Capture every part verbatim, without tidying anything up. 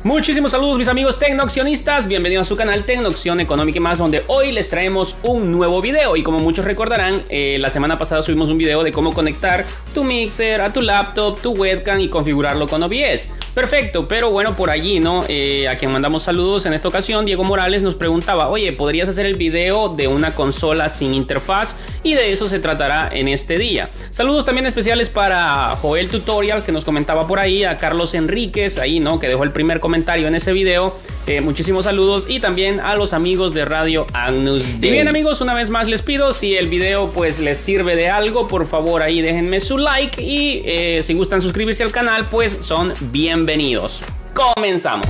Muchísimos saludos mis amigos tecnoaccionistas, bienvenidos a su canal Tecnoacción Económica y más, donde hoy les traemos un nuevo video. Y como muchos recordarán, eh, la semana pasada subimos un video de cómo conectar tu mixer a tu laptop, tu webcam y configurarlo con O B S. Perfecto, pero bueno, por allí, ¿no? Eh, a quien mandamos saludos en esta ocasión, Diego Morales nos preguntaba, oye, ¿podrías hacer el video de una consola sin interfaz? Y de eso se tratará en este día. Saludos también especiales para Joel Tutorial, que nos comentaba por ahí, a Carlos Enríquez, ahí, ¿no? Que dejó el primer comentario en ese video. Eh, muchísimos saludos, y también a los amigos de Radio Agnus Dei. Y bien amigos, una vez más les pido, si el video pues les sirve de algo, por favor ahí déjenme su like, y eh, si gustan suscribirse al canal, pues son bienvenidos. Comenzamos.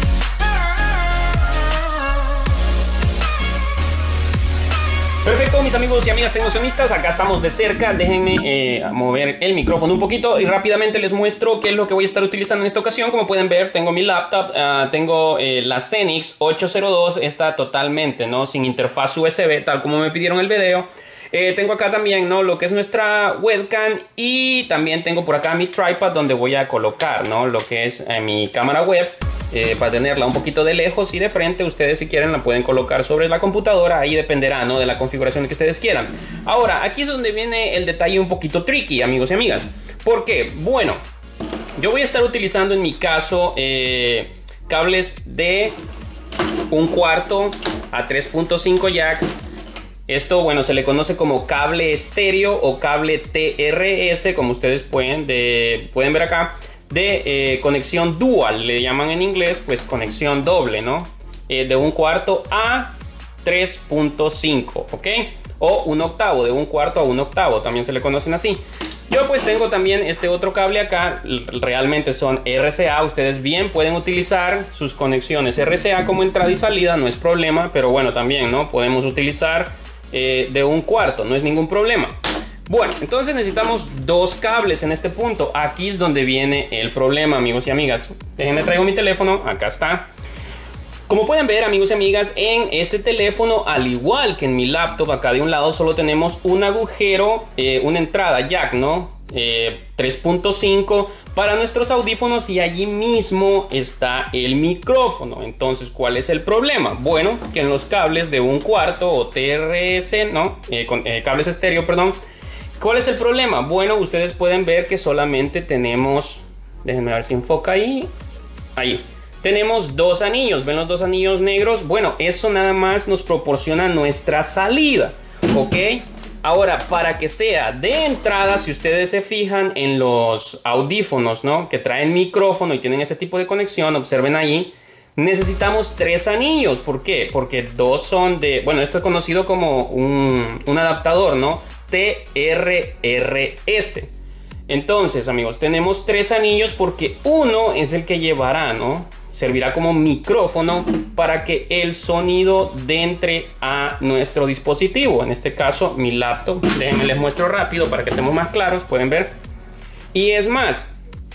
Perfecto, mis amigos y amigas tecnoaccionistas, acá estamos de cerca. Déjenme eh, mover el micrófono un poquito y rápidamente les muestro qué es lo que voy a estar utilizando en esta ocasión. Como pueden ver, tengo mi laptop, uh, tengo eh, la Zenix ocho cero dos, está totalmente, ¿no? Sin interfaz U S B, tal como me pidieron el video. Eh, tengo acá también, ¿no? Lo que es nuestra webcam, y también tengo por acá mi tripod donde voy a colocar, ¿no? Lo que es eh, mi cámara web. Eh, para tenerla un poquito de lejos y de frente. Ustedes, si quieren, la pueden colocar sobre la computadora. Ahí dependerá, ¿no? De la configuración que ustedes quieran. Ahora, aquí es donde viene el detalle un poquito tricky, amigos y amigas. ¿Por qué? Bueno, yo voy a estar utilizando en mi caso eh, cables de un cuarto a tres punto cinco jack. Esto, bueno, se le conoce como cable estéreo o cable T R S, como ustedes pueden, de, pueden ver acá. De eh, conexión dual, le llaman en inglés, pues conexión doble, ¿no? Eh, de un cuarto a tres punto cinco, ¿ok? O un octavo, de un cuarto a un octavo, también se le conocen así. Yo pues tengo también este otro cable acá, realmente son R C A. Ustedes bien pueden utilizar sus conexiones R C A como entrada y salida, no es problema, pero bueno, también, ¿no? Podemos utilizar eh, de un cuarto, no es ningún problema. Bueno, entonces necesitamos dos cables en este punto. Aquí es donde viene el problema, amigos y amigas. Déjenme, traigo mi teléfono, acá está. Como pueden ver, amigos y amigas, en este teléfono, al igual que en mi laptop, acá de un lado solo tenemos un agujero, eh, una entrada jack, ¿no? Eh, tres punto cinco para nuestros audífonos, y allí mismo está el micrófono. Entonces, ¿cuál es el problema? Bueno, que en los cables de un cuarto o T R S, ¿no? Eh, con, eh, cables estéreo, perdón. ¿Cuál es el problema? Bueno, ustedes pueden ver que solamente tenemos, déjenme ver si enfoca ahí, ahí, tenemos dos anillos. ¿Ven los dos anillos negros? Bueno, eso nada más nos proporciona nuestra salida, ¿ok? Ahora, para que sea de entrada, si ustedes se fijan en los audífonos, ¿no? Que traen micrófono y tienen este tipo de conexión, observen ahí, necesitamos tres anillos. ¿Por qué? Porque dos son de, bueno, esto es conocido como un, un adaptador, ¿no? T R R S. Entonces, amigos, tenemos tres anillos porque uno es el que llevará, ¿no? Servirá como micrófono para que el sonido entre a nuestro dispositivo. En este caso, mi laptop. Déjenme les muestro rápido para que estemos más claros. Pueden ver. Y es más,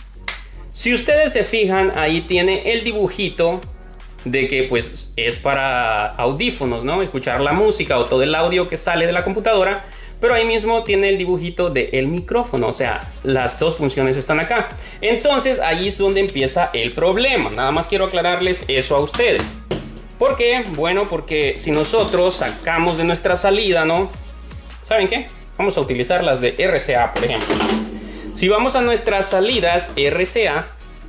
si ustedes se fijan, ahí tiene el dibujito de que pues es para audífonos, ¿no? Escuchar la música o todo el audio que sale de la computadora. Pero ahí mismo tiene el dibujito del micrófono, o sea, las dos funciones están acá. Entonces ahí es donde empieza el problema. Nada más quiero aclararles eso a ustedes. ¿Por qué? Bueno, porque si nosotros sacamos de nuestra salida, ¿no? ¿Saben qué? Vamos a utilizar las de R C A, por ejemplo. Si vamos a nuestras salidas R C A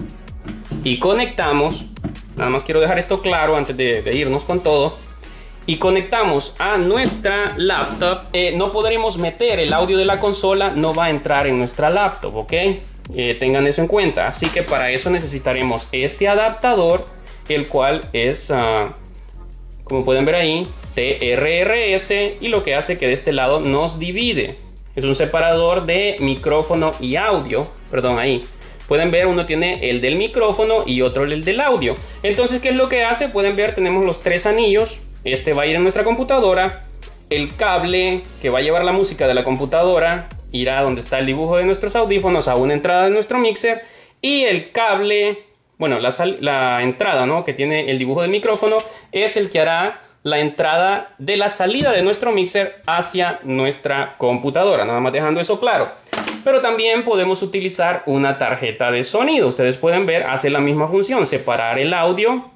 y conectamos, nada más quiero dejar esto claro antes de, de irnos con todo, y conectamos a nuestra laptop, eh, no podremos meter el audio de la consola, no va a entrar en nuestra laptop, ¿ok? Eh, tengan eso en cuenta. Así que para eso necesitaremos este adaptador, el cual es, uh, como pueden ver ahí, T R R S, y lo que hace que de este lado nos divide. Es un separador de micrófono y audio, perdón, ahí. Pueden ver, uno tiene el del micrófono y otro el del audio. Entonces, ¿qué es lo que hace? Pueden ver, tenemos los tres anillos. Este va a ir en nuestra computadora. El cable que va a llevar la música de la computadora irá donde está el dibujo de nuestros audífonos, a una entrada de nuestro mixer. Y el cable, bueno, la, la entrada, ¿no? Que tiene el dibujo del micrófono, es el que hará la entrada de la salida de nuestro mixer hacia nuestra computadora. Nada más dejando eso claro. Pero también podemos utilizar una tarjeta de sonido. Ustedes pueden ver, hace la misma función, separar el audio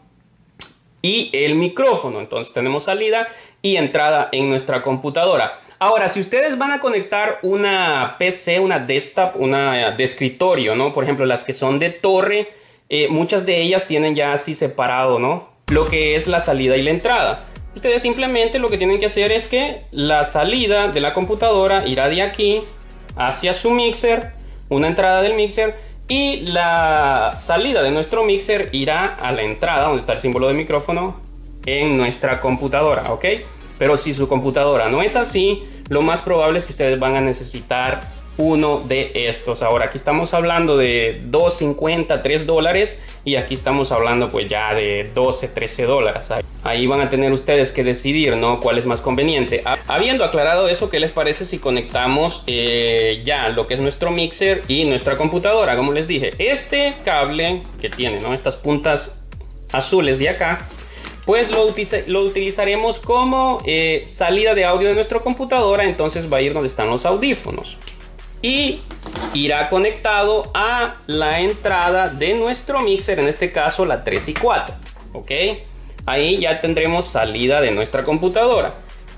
y el micrófono. Entonces tenemos salida y entrada en nuestra computadora. Ahora, si ustedes van a conectar una P C, una desktop, una de escritorio, ¿no? Por ejemplo, las que son de torre, eh, muchas de ellas tienen ya así separado, ¿no? Lo que es la salida y la entrada. Ustedes simplemente lo que tienen que hacer es que la salida de la computadora irá de aquí hacia su mixer, una entrada del mixer, y la salida de nuestro mixer irá a la entrada, donde está el símbolo de micrófono, en nuestra computadora, ¿ok? Pero si su computadora no es así, lo más probable es que ustedes van a necesitar uno de estos. Ahora, aquí estamos hablando de dos cincuenta, tres dólares, y aquí estamos hablando pues ya de doce, trece dólares. Ahí van a tener ustedes que decidir, ¿no?, cuál es más conveniente. Habiendo aclarado eso, ¿qué les parece si conectamos eh, ya lo que es nuestro mixer y nuestra computadora? Como les dije, este cable que tiene, ¿no?, estas puntas azules de acá, pues lo, utiliza, lo utilizaremos como eh, salida de audio de nuestra computadora. Entonces va a ir donde están los audífonos y irá conectado a la entrada de nuestro mixer, en este caso la tres y cuatro, ¿ok? Ahí ya tendremos salida de nuestra computadora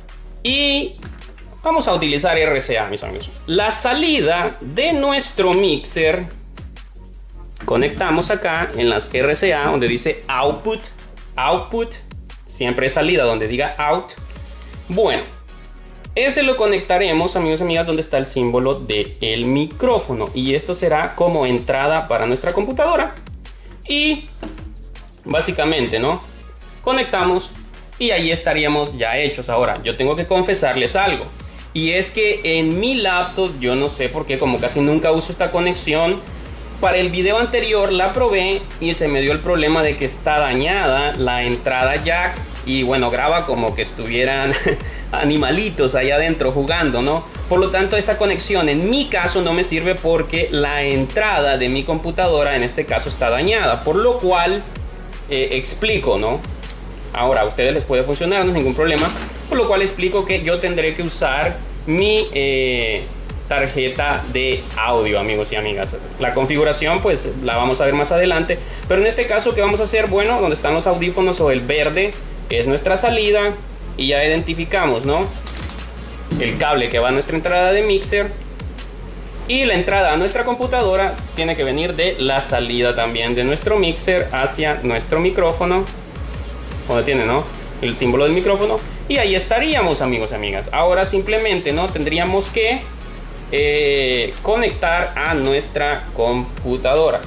y vamos a utilizar R C A, mis amigos. La salida de nuestro mixer, conectamos acá en las R C A donde dice output. Output, siempre es salida donde diga out. Bueno, ese lo conectaremos, amigos y amigas, donde está el símbolo del micrófono, y esto será como entrada para nuestra computadora. Y básicamente, ¿no?, conectamos y ahí estaríamos ya hechos. Ahora, yo tengo que confesarles algo, y es que en mi laptop, yo no sé por qué, como casi nunca uso esta conexión, para el video anterior la probé y se me dio el problema de que está dañada la entrada jack, y bueno, graba como que estuvieran animalitos allá adentro jugando, ¿no? Por lo tanto, esta conexión en mi caso no me sirve porque la entrada de mi computadora en este caso está dañada, por lo cual eh, explico, ¿no? Ahora, a ustedes les puede funcionar, no es ningún problema, por lo cual explico que yo tendré que usar mi eh, tarjeta de audio, amigos y amigas. La configuración pues la vamos a ver más adelante, pero en este caso, ¿qué vamos a hacer? Bueno, donde están los audífonos, o el verde, es nuestra salida, y ya identificamos, ¿no?, el cable que va a nuestra entrada de mixer, y la entrada a nuestra computadora tiene que venir de la salida también de nuestro mixer hacia nuestro micrófono, donde tiene, ¿no?, el símbolo del micrófono, y ahí estaríamos, amigos y amigas. Ahora simplemente, ¿no?, tendríamos que Eh, conectar a nuestra computadora.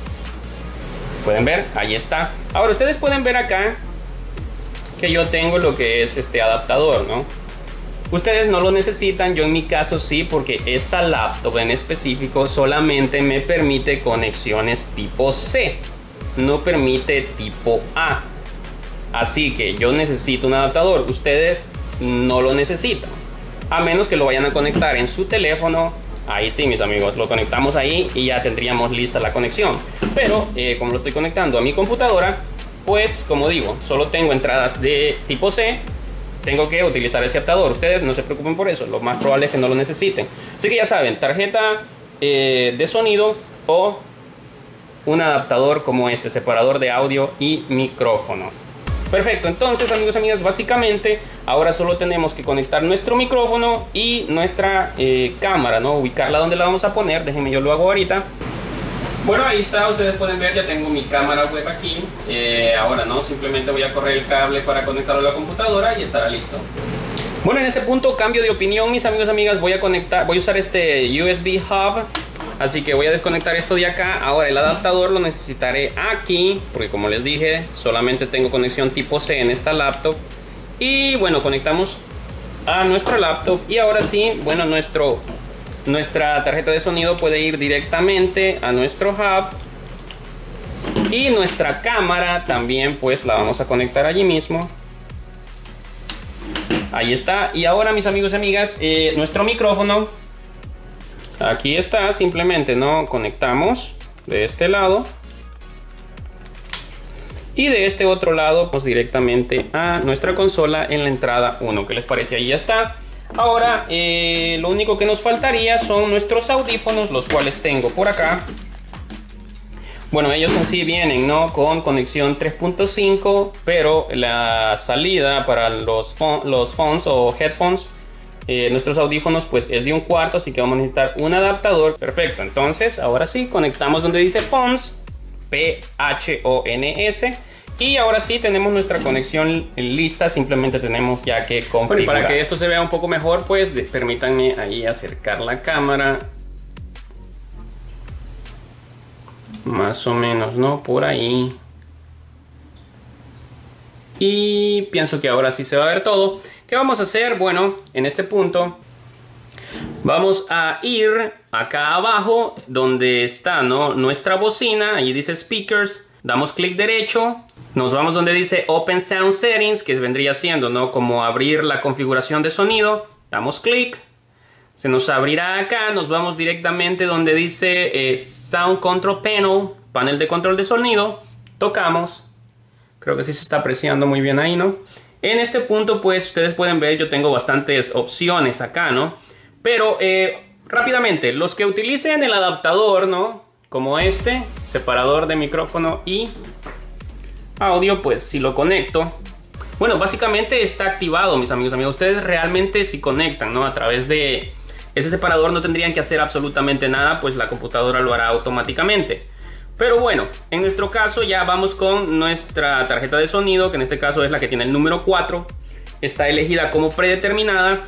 Pueden ver, ahí está. Ahora ustedes pueden ver acá que yo tengo lo que es este adaptador, ¿no? Ustedes no lo necesitan, yo en mi caso sí, porque esta laptop en específico solamente me permite conexiones tipo C, no permite tipo A. Así que yo necesito un adaptador, ustedes no lo necesitan, a menos que lo vayan a conectar en su teléfono. Ahí sí, mis amigos, lo conectamos ahí y ya tendríamos lista la conexión. Pero eh, como lo estoy conectando a mi computadora, pues como digo, solo tengo entradas de tipo C, tengo que utilizar ese adaptador. Ustedes no se preocupen por eso, lo más probable es que no lo necesiten. Así que ya saben, tarjeta eh, de sonido o un adaptador como este, separador de audio y micrófono. Perfecto, entonces, amigos y amigas, básicamente ahora solo tenemos que conectar nuestro micrófono y nuestra eh, cámara, ¿no? Ubicarla donde la vamos a poner. Déjenme, yo lo hago ahorita. Bueno, ahí está, ustedes pueden ver, ya tengo mi cámara web aquí. Eh, ahora, ¿no? Simplemente voy a correr el cable para conectarlo a la computadora y estará listo. Bueno, en este punto cambio de opinión, mis amigos y amigas. Voy a conectar, voy a usar este U S B hub. Así que voy a desconectar esto de acá. Ahora el adaptador lo necesitaré aquí, porque como les dije, solamente tengo conexión tipo C en esta laptop. Y bueno, conectamos a nuestra laptop. Y ahora sí, bueno, nuestro, nuestra tarjeta de sonido puede ir directamente a nuestro hub. Y nuestra cámara también pues la vamos a conectar allí mismo. Ahí está. Y ahora, mis amigos y amigas, eh, nuestro micrófono aquí está, simplemente no conectamos de este lado y de este otro lado pues directamente a nuestra consola en la entrada uno. ¿Qué les parece? Ahí ya está. Ahora, eh, lo único que nos faltaría son nuestros audífonos, los cuales tengo por acá. Bueno, ellos en sí vienen, ¿no?, con conexión tres punto cinco, pero la salida para los, los phones o headphones, eh, nuestros audífonos, pues es de un cuarto, así que vamos a necesitar un adaptador. Perfecto, entonces ahora sí, conectamos donde dice phones, P H O N S. Y ahora sí tenemos nuestra conexión lista, simplemente tenemos ya que configurar. Bueno, y para que esto se vea un poco mejor, pues de, permítanme ahí acercar la cámara. Más o menos, ¿no? Por ahí. Y pienso que ahora sí se va a ver todo. ¿Qué vamos a hacer? Bueno, en este punto vamos a ir acá abajo donde está, ¿no?, nuestra bocina. Ahí dice speakers. Damos clic derecho. Nos vamos donde dice Open Sound Settings, que vendría siendo, ¿no?, como abrir la configuración de sonido. Damos clic. Se nos abrirá acá. Nos vamos directamente donde dice eh, Sound Control Panel, panel de control de sonido. Tocamos. Creo que sí se está apreciando muy bien ahí, ¿no? En este punto, pues, ustedes pueden ver, yo tengo bastantes opciones acá, ¿no? Pero, eh, rápidamente, los que utilicen el adaptador, ¿no?, como este, separador de micrófono y audio, pues si lo conecto, bueno, básicamente está activado, mis amigos, amigos. Ustedes realmente si conectan, ¿no?, a través de ese separador, no tendrían que hacer absolutamente nada, pues la computadora lo hará automáticamente. Pero bueno, en nuestro caso ya vamos con nuestra tarjeta de sonido, que en este caso es la que tiene el número cuatro. Está elegida como predeterminada,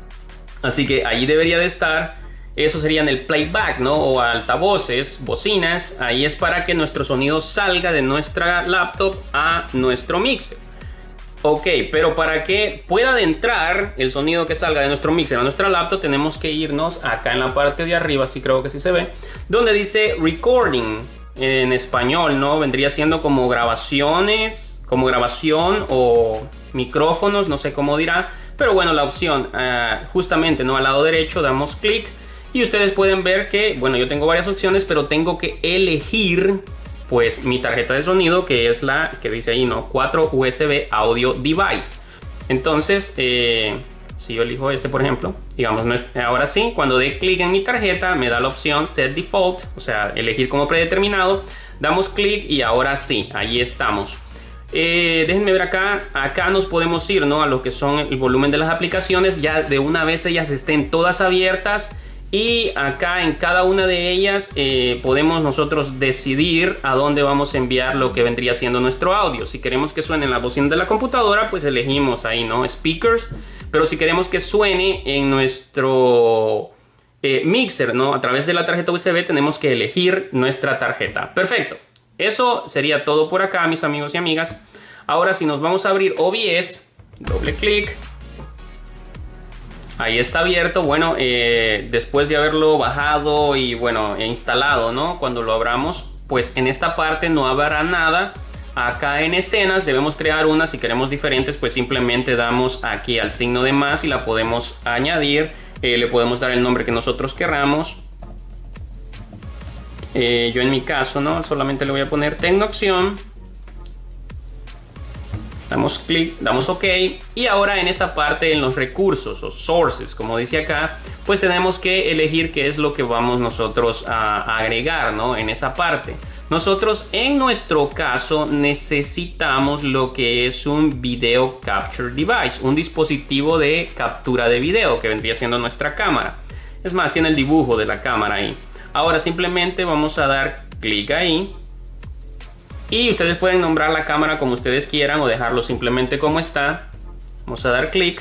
así que ahí debería de estar. Eso sería en el playback, ¿no?, o altavoces, bocinas. Ahí es para que nuestro sonido salga de nuestra laptop a nuestro mixer. Ok, pero para que pueda adentrar el sonido que salga de nuestro mixer a nuestra laptop, tenemos que irnos acá en la parte de arriba, sí creo que sí se ve, donde dice recording en español, ¿no? Vendría siendo como grabaciones, como grabación o micrófonos, no sé cómo dirá. Pero bueno, la opción uh, justamente, ¿no?, al lado derecho damos clic. Y ustedes pueden ver que, bueno, yo tengo varias opciones, pero tengo que elegir, pues, mi tarjeta de sonido, que es la que dice ahí, ¿no?, cuatro U S B Audio Device. Entonces, eh, si yo elijo este, por ejemplo, digamos, no es, ahora sí, cuando dé clic en mi tarjeta, me da la opción Set Default, o sea, elegir como predeterminado. Damos clic y ahora sí, ahí estamos. Eh, déjenme ver acá, acá nos podemos ir, ¿no?, a lo que son el volumen de las aplicaciones. Ya de una vez ellas estén todas abiertas. Y acá en cada una de ellas eh, podemos nosotros decidir a dónde vamos a enviar lo que vendría siendo nuestro audio. Si queremos que suene en la bocina de la computadora, pues elegimos ahí, ¿no?, speakers. Pero si queremos que suene en nuestro eh, mixer, ¿no?, a través de la tarjeta U S B, tenemos que elegir nuestra tarjeta. Perfecto. Eso sería todo por acá, mis amigos y amigas. Ahora si nos vamos a abrir O B S, doble clic. Ahí está abierto. Bueno, eh, después de haberlo bajado y bueno, e instalado, ¿no?, cuando lo abramos, pues en esta parte no habrá nada. Acá en escenas debemos crear una. Si queremos diferentes, pues simplemente damos aquí al signo de más y la podemos añadir. Eh, le podemos dar el nombre que nosotros queramos. Eh, yo en mi caso, ¿no?, solamente le voy a poner Tecnoacción. Damos clic, damos OK. Y ahora en esta parte, en los recursos o sources, como dice acá, pues tenemos que elegir qué es lo que vamos nosotros a, a agregar, ¿no?, en esa parte. Nosotros en nuestro caso necesitamos lo que es un Video Capture Device, un dispositivo de captura de video que vendría siendo nuestra cámara. Es más, tiene el dibujo de la cámara ahí. Ahora simplemente vamos a dar clic ahí. Y ustedes pueden nombrar la cámara como ustedes quieran o dejarlo simplemente como está. Vamos a dar clic.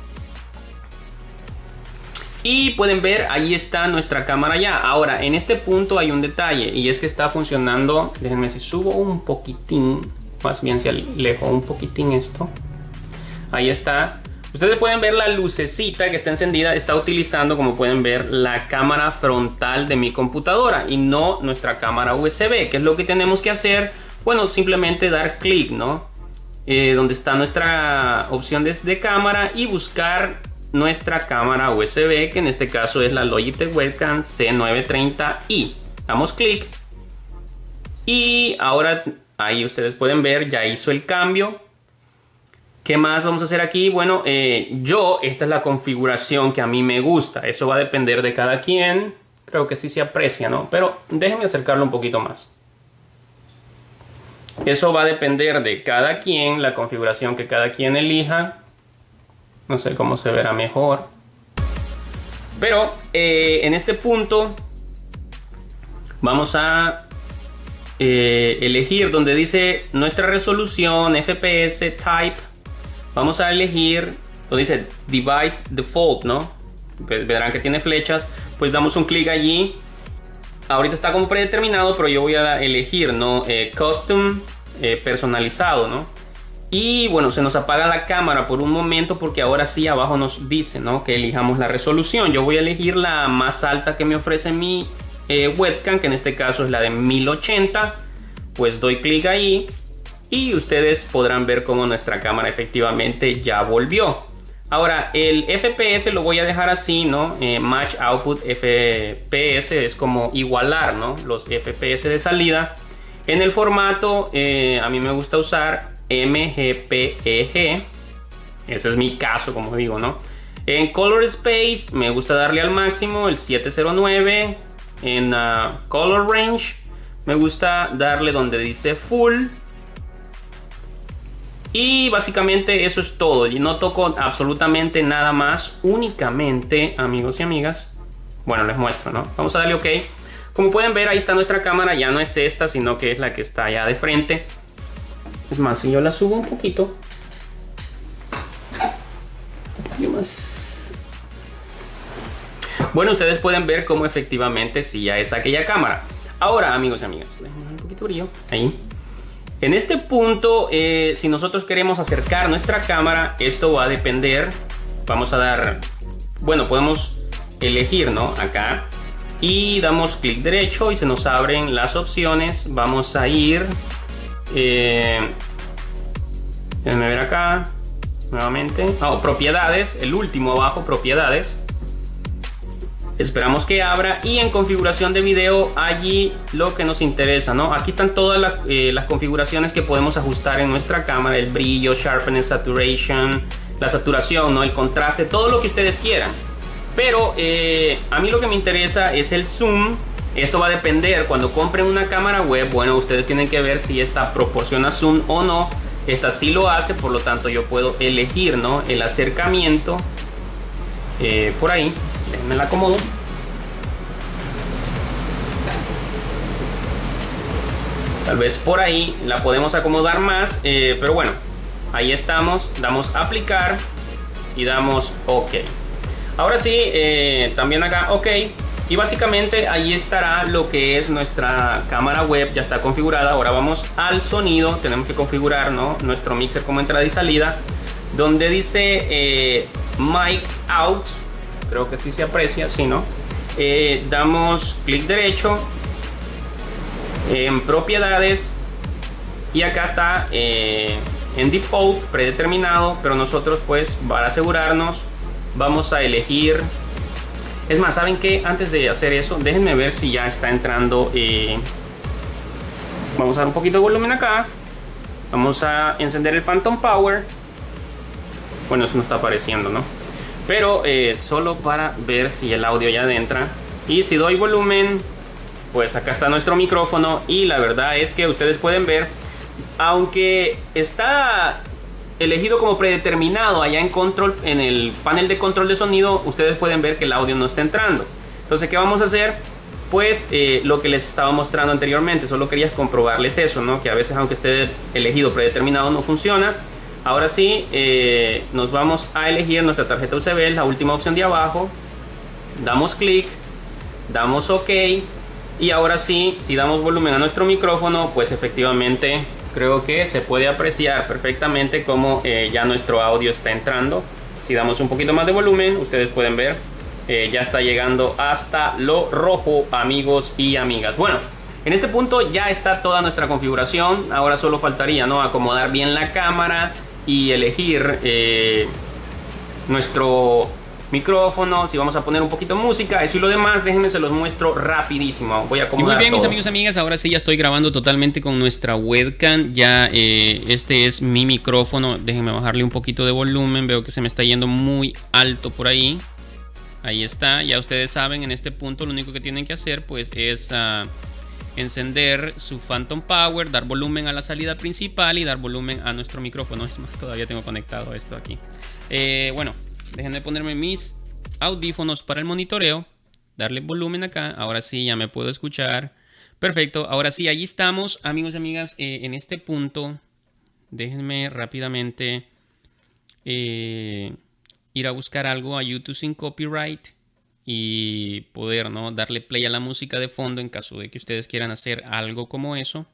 Y pueden ver, ahí está nuestra cámara ya. Ahora, en este punto hay un detalle y es que está funcionando. Déjenme si subo un poquitín, más bien si alejo un poquitín esto. Ahí está. Ustedes pueden ver la lucecita que está encendida, está utilizando, como pueden ver, la cámara frontal de mi computadora y no nuestra cámara U S B. ¿Qué es lo que tenemos que hacer? Bueno, simplemente dar clic, ¿no? Eh, donde está nuestra opción de, de cámara y buscar nuestra cámara U S B, que en este caso es la Logitech Webcam C novecientos treinta i. Damos clic y ahora ahí ustedes pueden ver, ya hizo el cambio. ¿Qué más vamos a hacer aquí? Bueno, eh, yo, esta es la configuración que a mí me gusta. Eso va a depender de cada quien. Creo que sí se aprecia, ¿no? Pero déjenme acercarlo un poquito más. Eso va a depender de cada quien, la configuración que cada quien elija. No sé cómo se verá mejor. Pero eh, en este punto vamos a eh, elegir donde dice nuestra resolución, F P S, Type. Vamos a elegir donde dice Device Default, ¿no? Verán que tiene flechas. Pues damos un clic allí. Ahorita está como predeterminado, pero yo voy a elegir, ¿no? Eh, Custom, eh, personalizado, ¿no? Y bueno, se nos apaga la cámara por un momento porque ahora sí abajo nos dice, ¿no?, que elijamos la resolución. Yo voy a elegir la más alta que me ofrece mi eh, webcam, que en este caso es la de mil ochenta. Pues doy clic ahí y ustedes podrán ver cómo nuestra cámara efectivamente ya volvió. Ahora el F P S lo voy a dejar así, ¿no? Eh, Match Output F P S es como igualar, ¿no?, los F P S de salida. En el formato eh, a mí me gusta usar M G P E G. Ese es mi caso, como digo, ¿no? En Color Space me gusta darle al máximo el siete cero nueve. En uh, Color Range me gusta darle donde dice Full. Y básicamente eso es todo. Y no toco absolutamente nada más. Únicamente, amigos y amigas, bueno, les muestro, ¿no? Vamos a darle OK. Como pueden ver, ahí está nuestra cámara. Ya no es esta, sino que es la que está allá de frente. Es más, si yo la subo un poquito, un poquito más. Bueno, ustedes pueden ver cómo efectivamente sí ya es aquella cámara. Ahora, amigos y amigas, déjenme un poquito de brillo. Ahí. En este punto, eh, si nosotros queremos acercar nuestra cámara, esto va a depender. Vamos a dar, bueno, podemos elegir, ¿no?, acá. Y damos clic derecho y se nos abren las opciones. Vamos a ir... Eh, déjenme ver acá nuevamente. Oh, propiedades, el último abajo, propiedades. Esperamos que abra y en configuración de video allí lo que nos interesa, ¿no? Aquí están todas la, eh, las configuraciones que podemos ajustar en nuestra cámara: el brillo, sharpness, saturation, la saturación, ¿no?, el contraste, todo lo que ustedes quieran. Pero eh, a mí lo que me interesa es el zoom. Esto va a depender cuando compren una cámara web. Bueno, ustedes tienen que ver si esta proporciona zoom o no. Esta sí lo hace, por lo tanto yo puedo elegir, ¿no?, el acercamiento eh, por ahí. Me la acomodo. Tal vez por ahí la podemos acomodar más, eh, pero bueno, ahí estamos. Damos aplicar y damos OK. Ahora sí, eh, también acá OK. Y básicamente ahí estará lo que es nuestra cámara web. Ya está configurada. Ahora vamos al sonido. Tenemos que configurar, ¿no?, nuestro mixer como entrada y salida, donde dice eh, Mic Out. Creo que sí se aprecia, sí, ¿no? Eh, damos clic derecho en propiedades y acá está eh, en default, predeterminado, pero nosotros pues para asegurarnos vamos a elegir. Es más, ¿saben qué? Antes de hacer eso, déjenme ver si ya está entrando. Eh, vamos a dar un poquito de volumen acá. Vamos a encender el Phantom Power. Bueno, eso no está apareciendo, ¿no? Pero eh, solo para ver si el audio ya entra. Y si doy volumen, pues acá está nuestro micrófono. Y la verdad es que ustedes pueden ver, aunque está elegido como predeterminado allá en control, en el panel de control de sonido, ustedes pueden ver que el audio no está entrando. Entonces, ¿qué vamos a hacer? Pues eh, lo que les estaba mostrando anteriormente. Solo quería comprobarles eso, ¿no? Que a veces, aunque esté elegido predeterminado, no funciona. Ahora sí, eh, nos vamos a elegir nuestra tarjeta U S B, la última opción de abajo. Damos clic, damos OK. Y ahora sí, si damos volumen a nuestro micrófono, pues efectivamente creo que se puede apreciar perfectamente cómo eh, ya nuestro audio está entrando. Si damos un poquito más de volumen, ustedes pueden ver, eh, ya está llegando hasta lo rojo, amigos y amigas. Bueno, en este punto ya está toda nuestra configuración. Ahora solo faltaría, ¿no?, acomodar bien la cámara y elegir eh, nuestro micrófono, si vamos a poner un poquito de música, eso y lo demás, déjenme se los muestro rapidísimo. Voy a acomodar. Y muy bien, todo. Mis amigos, amigas, ahora sí ya estoy grabando totalmente con nuestra webcam. Ya eh, este es mi micrófono. Déjenme bajarle un poquito de volumen. Veo que se me está yendo muy alto por ahí. Ahí está. Ya ustedes saben, en este punto lo único que tienen que hacer pues es uh, encender su Phantom Power, dar volumen a la salida principal y dar volumen a nuestro micrófono. Es más, todavía tengo conectado esto aquí. Eh, bueno. Déjenme ponerme mis audífonos para el monitoreo. Darle volumen acá. Ahora sí ya me puedo escuchar. Perfecto. Ahora sí, allí estamos. Amigos y amigas, eh, en este punto. Déjenme rápidamente eh, ir a buscar algo a YouTube sin copyright. Y poder, ¿no? darle play a la música de fondo en caso de que ustedes quieran hacer algo como eso.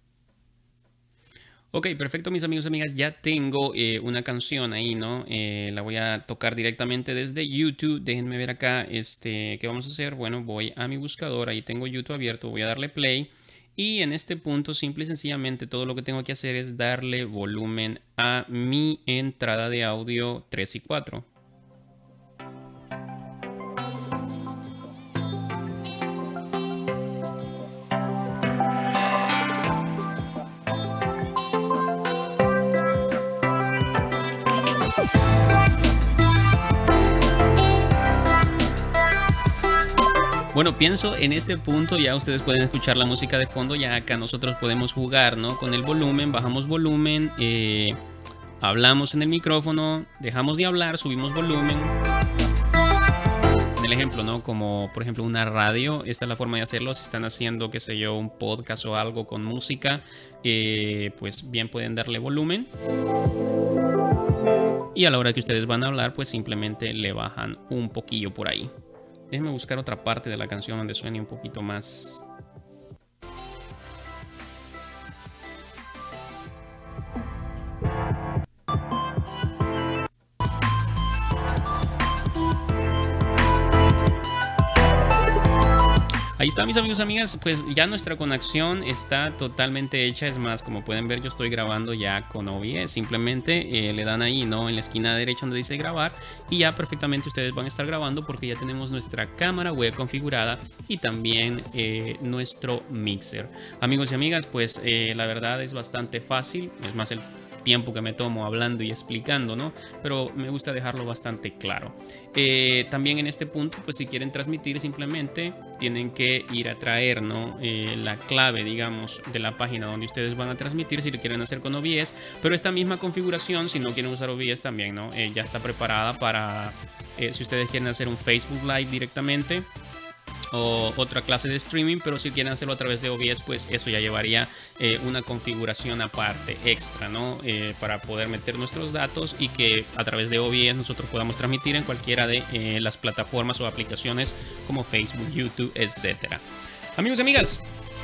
Ok, perfecto, mis amigos y amigas, ya tengo eh, una canción ahí, ¿no? Eh, la voy a tocar directamente desde YouTube. Déjenme ver acá, este, ¿qué vamos a hacer? Bueno, voy a mi buscador, ahí tengo YouTube abierto, voy a darle play. Y en este punto, simple y sencillamente, todo lo que tengo que hacer es darle volumen a mi entrada de audio tres y cuatro. Bueno, pienso en este punto ya ustedes pueden escuchar la música de fondo. Ya acá nosotros podemos jugar, ¿no? Con el volumen, bajamos volumen, eh, hablamos en el micrófono, dejamos de hablar, subimos volumen. En el ejemplo, ¿no? Como por ejemplo una radio, esta es la forma de hacerlo. Si están haciendo, qué sé yo, un podcast o algo con música, eh, pues bien pueden darle volumen. Y a la hora que ustedes van a hablar, pues simplemente le bajan un poquillo por ahí. Déjenme buscar otra parte de la canción donde suene un poquito más. Ahí está, mis amigos y amigas, pues ya nuestra conexión está totalmente hecha. Es más, como pueden ver, yo estoy grabando ya con O B S. Simplemente eh, le dan ahí, ¿no? En la esquina derecha donde dice grabar. Y ya perfectamente ustedes van a estar grabando porque ya tenemos nuestra cámara web configurada y también eh, nuestro mixer. Amigos y amigas, pues eh, la verdad es bastante fácil. Es más el tiempo que me tomo hablando y explicando, ¿no? Pero me gusta dejarlo bastante claro. Eh, también en este punto, pues si quieren transmitir, simplemente tienen que ir a traer, ¿no? Eh, la clave, digamos, de la página donde ustedes van a transmitir, si lo quieren hacer con O B S. Pero esta misma configuración, si no quieren usar O B S también, ¿no? Eh, ya está preparada para, eh, si ustedes quieren hacer un Facebook Live directamente, o otra clase de streaming, pero si quieren hacerlo a través de O B S, pues eso ya llevaría eh, una configuración aparte, extra, ¿no? Eh, para poder meter nuestros datos y que a través de O B S nosotros podamos transmitir en cualquiera de eh, las plataformas o aplicaciones como Facebook, YouTube, etcétera. Amigos y amigas,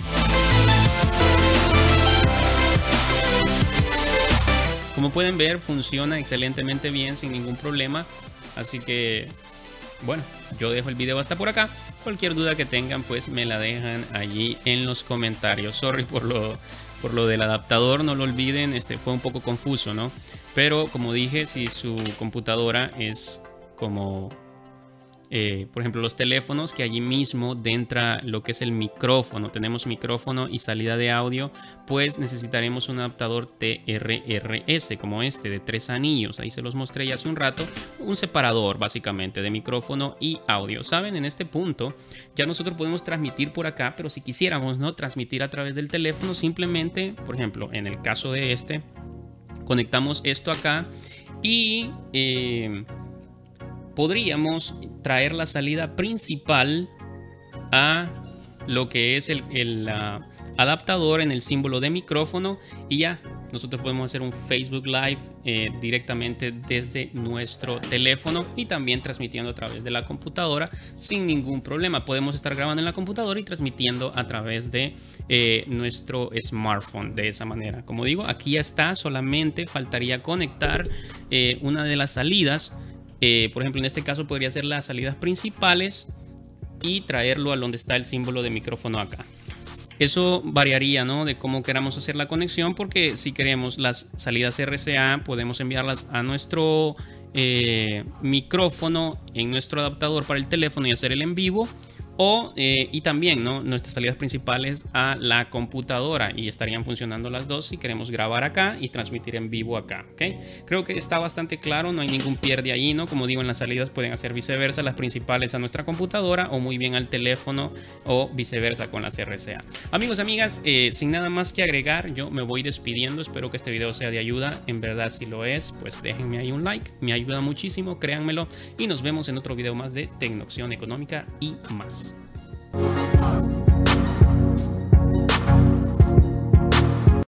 como pueden ver, funciona excelentemente bien, sin ningún problema. Así que, bueno, yo dejo el video hasta por acá. Cualquier duda que tengan, pues me la dejan allí en los comentarios. Sorry por lo, por lo del adaptador, no lo olviden, este fue un poco confuso, ¿no? Pero como dije, si su computadora es como, eh, por ejemplo, los teléfonos, que allí mismo dentro lo que es el micrófono, tenemos micrófono y salida de audio, pues necesitaremos un adaptador T R R S como este de tres anillos. Ahí se los mostré ya hace un rato, un separador básicamente de micrófono y audio. Saben, en este punto ya nosotros podemos transmitir por acá, pero si quisiéramos, ¿no?, transmitir a través del teléfono, simplemente, por ejemplo, en el caso de este, conectamos esto acá y eh, podríamos traer la salida principal a lo que es el, el uh, adaptador en el símbolo de micrófono y ya nosotros podemos hacer un Facebook Live eh, directamente desde nuestro teléfono y también transmitiendo a través de la computadora sin ningún problema. Podemos estar grabando en la computadora y transmitiendo a través de eh, nuestro smartphone de esa manera. Como digo, aquí ya está, solamente faltaría conectar eh, una de las salidas. Eh, por ejemplo, en este caso podría ser las salidas principales y traerlo a donde está el símbolo de micrófono acá. Eso variaría, ¿no?, de cómo queramos hacer la conexión, porque si queremos las salidas R C A podemos enviarlas a nuestro eh, micrófono en nuestro adaptador para el teléfono y hacer el en vivo. O, eh, y también, ¿no?, nuestras salidas principales a la computadora, y estarían funcionando las dos si queremos grabar acá y transmitir en vivo acá, ¿ok? Creo que está bastante claro, no hay ningún pierde ahí, ¿no? Como digo, en las salidas pueden hacer viceversa, las principales a nuestra computadora o muy bien al teléfono, o viceversa con las R C A. Amigos, amigas, eh, sin nada más que agregar, yo me voy despidiendo. Espero que este video sea de ayuda. En verdad, si lo es, pues déjenme ahí un like, me ayuda muchísimo, créanmelo, y nos vemos en otro video más de Tecnoopción Económica y más.